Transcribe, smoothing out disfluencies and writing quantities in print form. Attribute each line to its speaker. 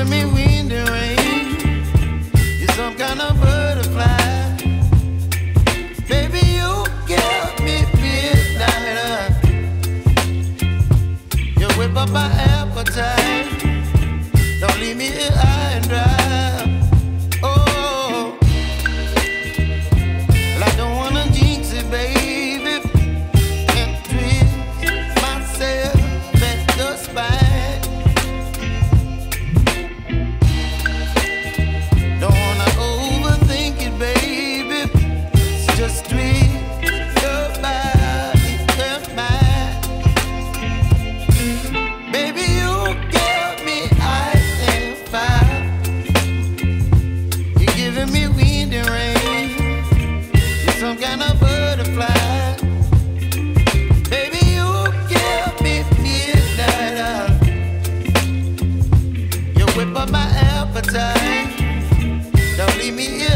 Speaker 1: giving me wind and rain. You're some kind of butterfly. Baby, you give me midnight. You whip up my appetite. Don't leave me here high and dry. Oh, well, I don't wanna jinx it, baby. Can't twist myself at the spine. Don't wanna overthink it, baby. It's just twist your body and mine. Baby, you give me ice and fire. You're giving me wind and rain. You're some kind of butterfly. Baby, you give me midnight. You whip up my appetite. Don't leave me here